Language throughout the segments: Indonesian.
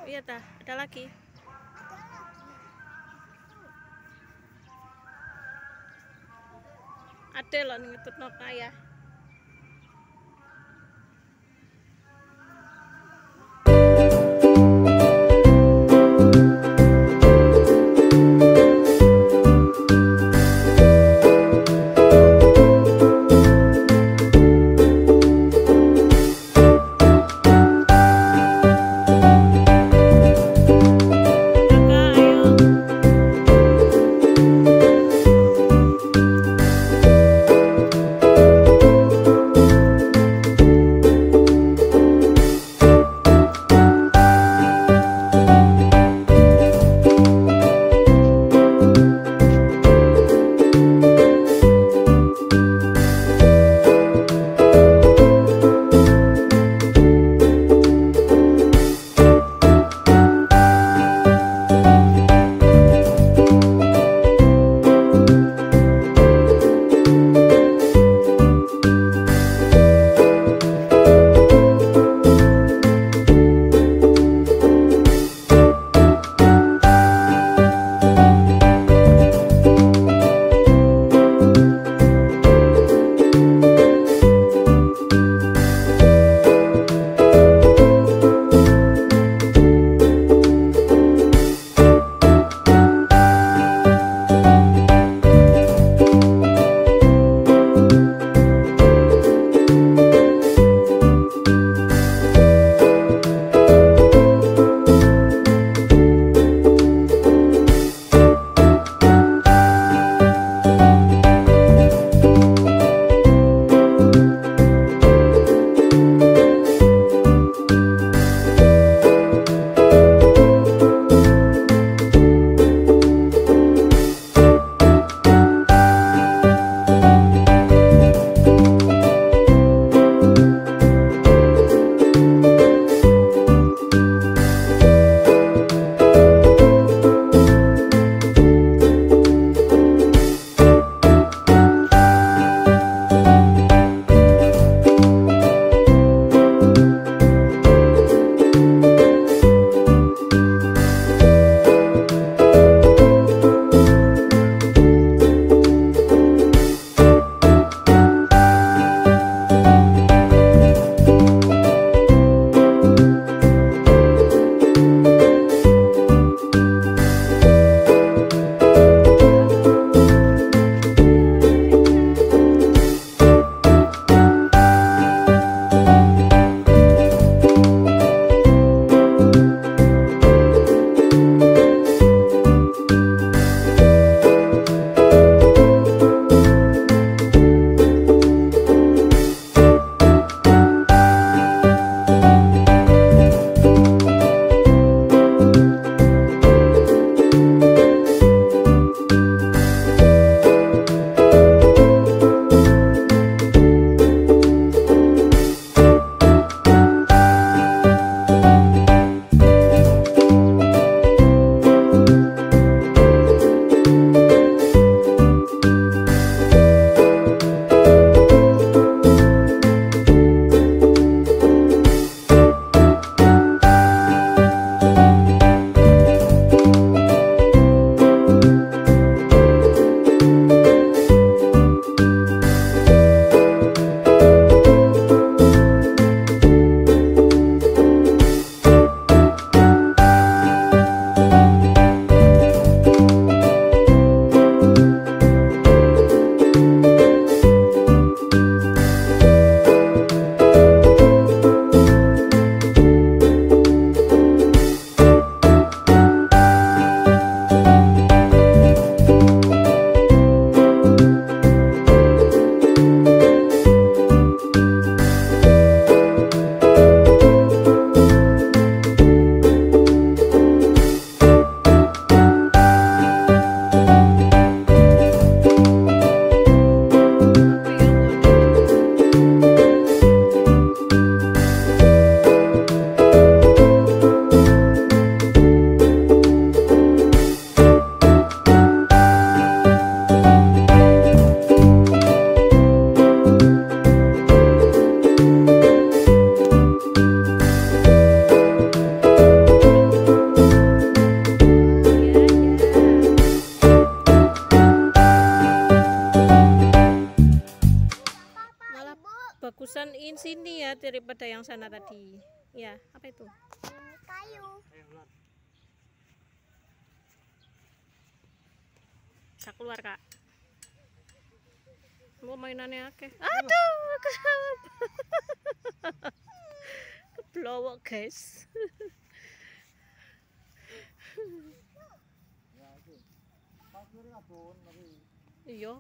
iya tah, ada lagi. Ada loh ngetut noka ya. daripada yang sana tadi. Ya, apa itu? Kayu. Bisa keluar, Kak. Mau mainannya akeh. Aduh, keblowok, guys. Iya.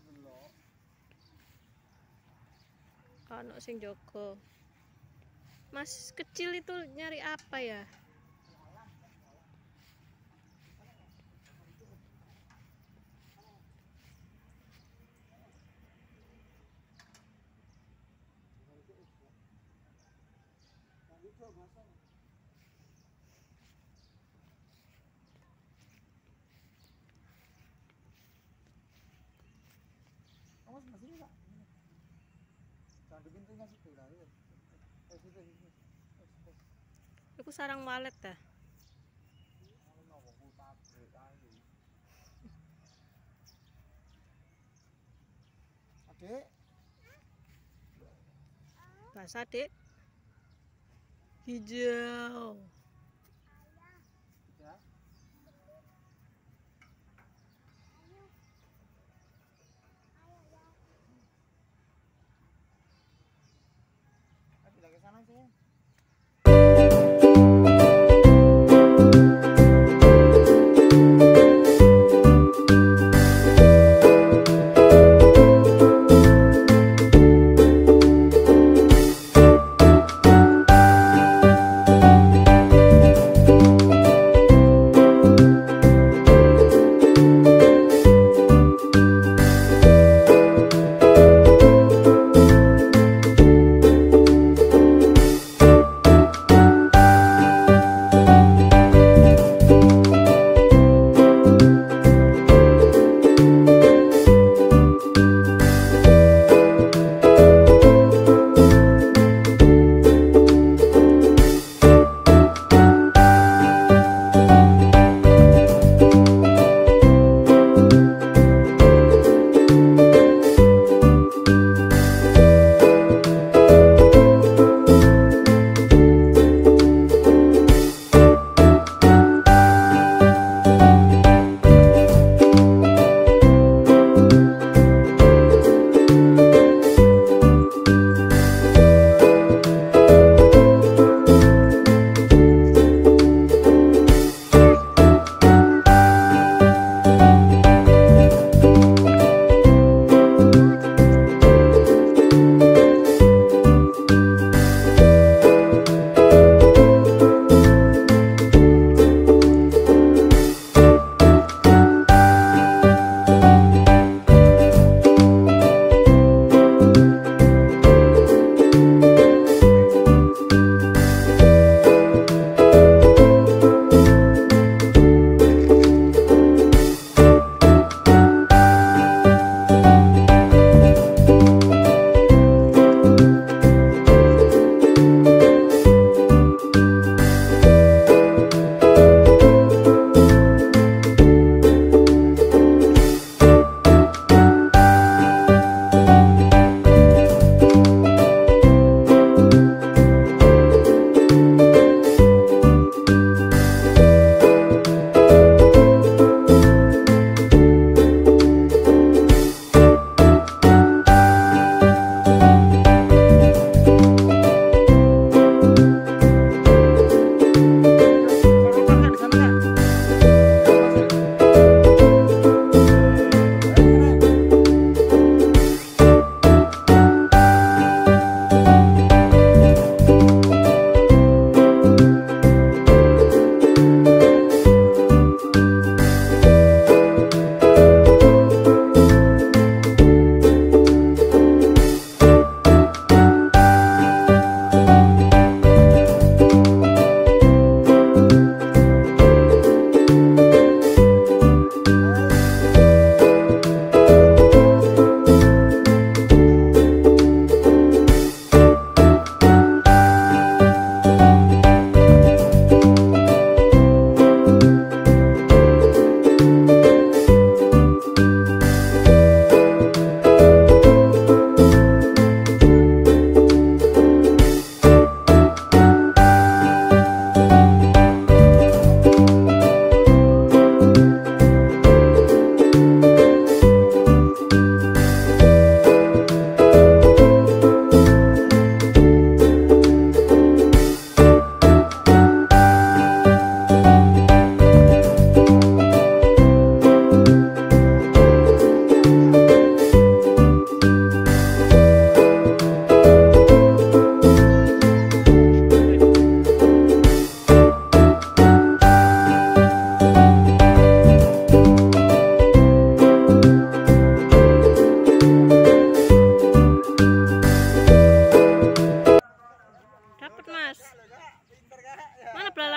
Anak sing jogo. Mas kecil itu nyari apa ya? Iku sarang walet dah. Adik. Bahasa Dek. Hijau. Ya. Adik lagi sana sih.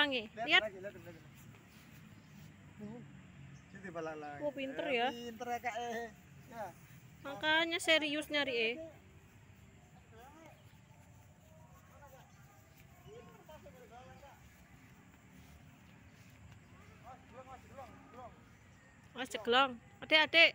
belakangnya. Lihat. Lihat. Itu balang. Oh, pinter ya. Pinter ya kak. Ya. Makanya serius nyari Mas ceglong. Adik-adik.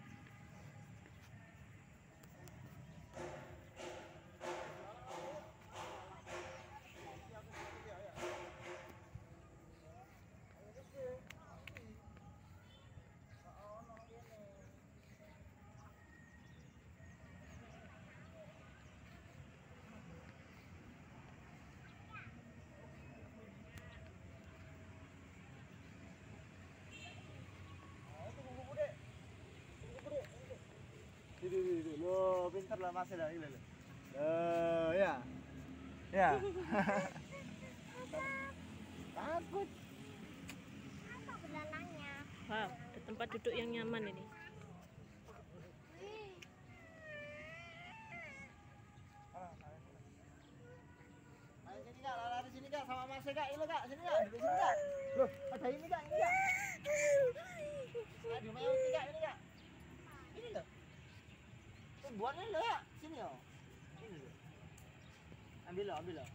Itu lo pinter lah masih dah ini. Ya. Ya. Takut. Apa belalangnya? Wow, ada tempat duduk yang nyaman ini. Ayo sini kak, lari sini kak sama masnya kak, ini kak, sini kak, duduk sini kak. Loh, ada ini kak, ini kak. Aduh, mau ini kak, ini kak. Ini loh. Tumbuhannya loh ya, sini loh. Ini loh. Ambil loh.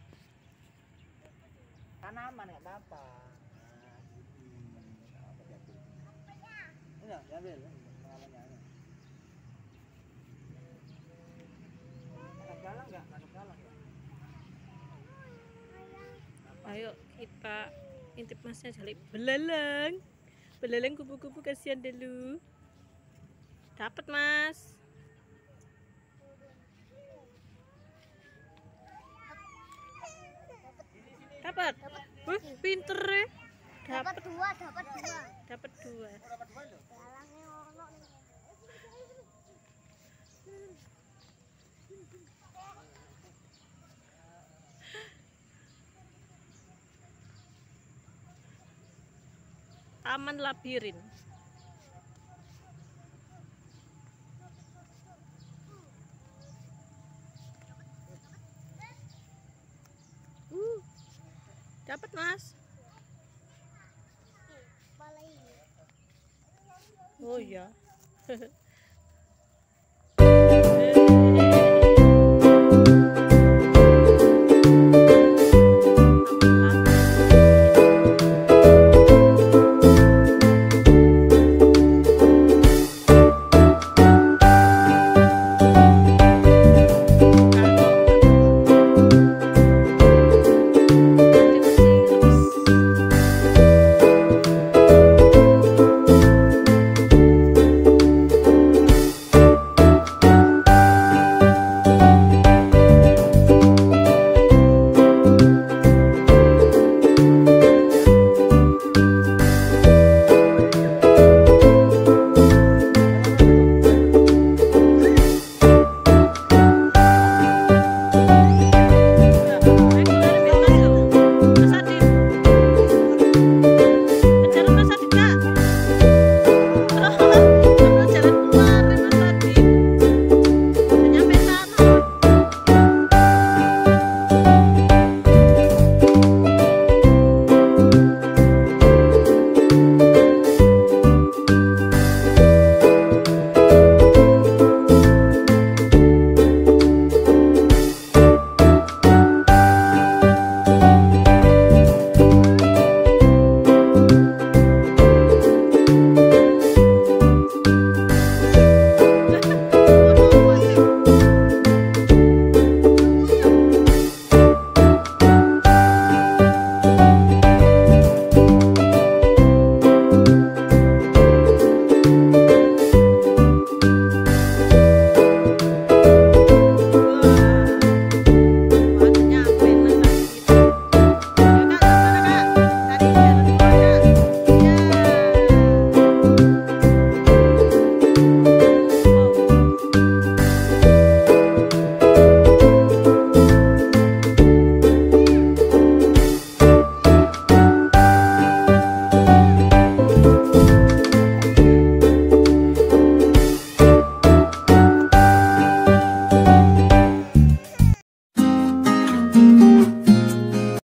Tanaman nggak apa-apa. Nah, gitu. Apa diambil? Ini loh, diambil. Pengalamannya. Ada galang nggak? Ada galang nggak? Ayo kita intip masnya jali. Belalang kupu-kupu, kasihan dulu. Dapat mas. Dapat. Pinter ya. Dapat dua. Dapat dua. Dapat dua loh. Belalangnya ono nih. Taman labirin. Dapat mas. Kepala ini. Oh iya.